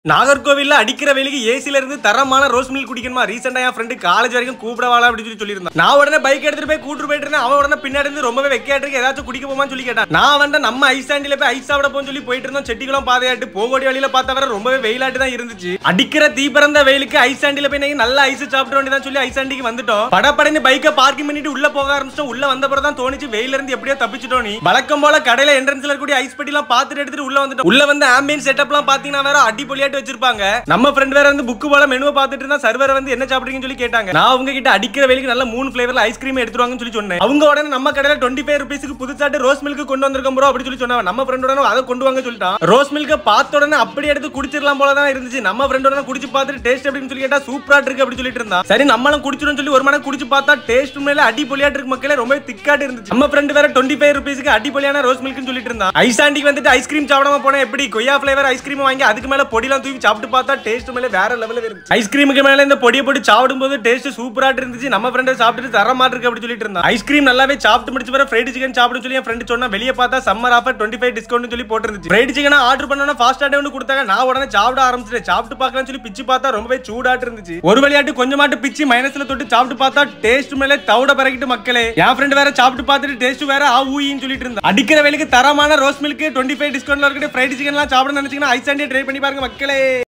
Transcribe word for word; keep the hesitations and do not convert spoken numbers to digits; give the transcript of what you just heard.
நாகர்கோவில்ல அடிக்கிற வெயிலுக்கு ஏசில இருந்து தரமான ரோஸ் மில்க் குடிக்கணுமா? ரீசெண்டா என் ஃப்ரெண்டு காலேஜ் வரைக்கும் கூப்பிடவாளா அப்படின்னு சொல்லி சொல்லியிருந்தான். நான் உடனே பைக் எடுத்துட்டு போய் கூட்டு போயிட்டு இருந்தேன். அவன் உடனே பின்னாடி இருந்து ரொம்பவே வெக்கையாட்டு இருக்கு, ஏதாச்சும் குடிக்க போமான்னு சொல்லி கேட்டான். நான் வந்து நம்ம ஐஸ் ஆண்டில போய் ஐஸ் சாப்பிட போன்னு சொல்லி போயிட்டு இருந்தோம். செட்டிக்குளம் பாதையாட்டு போகோடி வழியில பார்த்தா வர ரொம்பவே வெயிலாட்டு தான் இருந்துச்சு. அடிக்கிற தீ பிறந்த வெயிலுக்கு ஐஸ் ஆண்டில போய் நல்ல ஐஸ் சாப்பிட வேண்டியதான் சொல்லி ஐஸ் ஆண்டிக்கு வந்துட்டோம். படப்படைந்து பைக்கை பார்க்கிங் பண்ணிட்டு உள்ள போக ஆரம்பிச்சோம். உள்ள வந்த பிறகு தான் தோணிச்சு வெயில இருந்து எப்படியோ தப்பிச்சிட்டோம். நீ வழக்கம் போல கடையில என்ட்ரன்ஸ்ல இருக்கக்கூடிய ஐஸ் பெட்டி எல்லாம் பார்த்துட்டு எடுத்துட்டு உள்ள வந்துட்டோம். உள்ள வந்து ஆம்பியன்ஸ் செட்டப் எல்லாம் பாத்தீங்கன்னா வேற அடிப்பொலியாட்டு வச்சிருப்பாங்க. நம்ம ஃப்ரெண்ட் வேற வந்து புக் போல மெனுவை பார்த்துட்டு இருந்தா சர்வர் வந்து என்ன சாப்பிடுறீங்கன்னு சொல்லி கேட்டாங்க. நான் அவங்க கிட்ட அடிக்கிற வெயிலுக்கு நல்ல மூணு ஃபிளேவர்ல ஐஸ்கிரீம் எடுத்துருவாங்கன்னு சொல்லி சொன்னேன். அவங்க உடனே நம்ம கடையில டுவெண்ட்டி ஃபைவ் ருபீஸ்க்கு புதுசாட்டு ரோஸ் மில்க் கொண்டு வந்திருக்கோம் ப்ரோ அப்படி சொல்லி சொன்னாங்க. நம்ம ஃப்ரெண்ட் உடனே அதை கொண்டு வாங்க சொல்லிட்டான். ரோஸ் மில்க பார்த்த உடனே அப்படி எடுத்து குடிச்சிடலாம் போல தான் இருந்துச்சு. நம்ம ஃப்ரெண்ட் உடனே குடிச்சு பார்த்துட்டு டேஸ்ட் எப்படின்னு சொல்லி கேட்டா சூப்பரா இருக்கு அப்படி சொல்லிட்டு இருந்தா. சரி நம்மளும் குடிச்சிடும் சொல்லி ஒரு மணி குடிச்சு பார்த்தா டேஸ்ட் மேல அடிப்பொலியாட்டு இருக்கு மக்களே, ரொம்ப திக்காட்டு இருந்துச்சு. நம்ம ஃப்ரெண்ட் வேற டுவெண்ட்டி ஃபைவ் ருபீஸ்க்கு அடிப்பொலியான ரோஸ் மில்க்னு சொல்லிட்டு இருந்தா. ஐசாண்டிக்கு வந்துட்டு ஐஸ்கிரீம் சாப்பிடாம போனா எப்படி கொய்யா ஃபிளேவர் ஐஸ்கிரீம் வாங்கி அதுக்கு மேல பொடிலாம் தூக்கி சாப்பிட்டு பார்த்தா டேஸ்ட் மேல வேற லெவல்ல இருந்துச்சு. ஐஸ்கிரீமுக்கு மேல இந்த பொடியை போட்டு சாப்பிடும்போது டேஸ்ட் சூப்பரா இருந்துச்சு. நம்ம ஃப்ரெண்ட் சாப்பிட்டு தரமா இருக்கு அப்படி சொல்லிட்டு இருந்தா. ஐஸ்கிரீம் நல்லாவே சாப்பிட்டு முடிச்ச பிறகு ஃப்ரைட் சிக்கன் சாப்பிடுன்னு சொல்லி என் ஃப்ரெண்ட் சொன்னா. வெளியே பார்த்தா summer offer twenty five discount சொல்லி போட்டுருந்துச்சு. ஃப்ரைட் சிக்கன் ஆர்டர் பண்ணா ஃபாஸ்ட் ஆட்டே ஒன்று கொடுத்தாங்க. நான் உடனே சாப்பிட ஆரம்பிச்சிட்டேன். சாப்பிட்டு பார்க்கலாம்னு சொல்லி பிச்சு பார்த்தா ரொம்பவே சூடாட்டு இருந்துச்சு. ஒரு வழியாட்டு கொஞ்சமாட்டு பிச்சு மைனஸ்ல தொட்டு சாப்பிட்டு பார்த்தா டேஸ்ட் மேலே தவிட பறக்கிட்டு மக்களே. என் ஃப்ரெண்ட் வேற சாப்பிட்டு பார்த்துட்டு டேஸ்ட் வேற ஆ ஊயின்னு சொல்லிட்டு இருந்தா. அடிக்கிற வேலைக்கு தரமான ரோஸ் மில்க் டுவெண்ட்டி ஃபைவ் டிஸ்கவுண்ட்ல இருக்கிற ஃப்ரைட் சிக்கன் எல்லாம் சாப்பிட நினைச்சீங்கன்னா ஐஸ் ஆண்டியை ட்ரை பண்ணி பாருங்க மக்களே.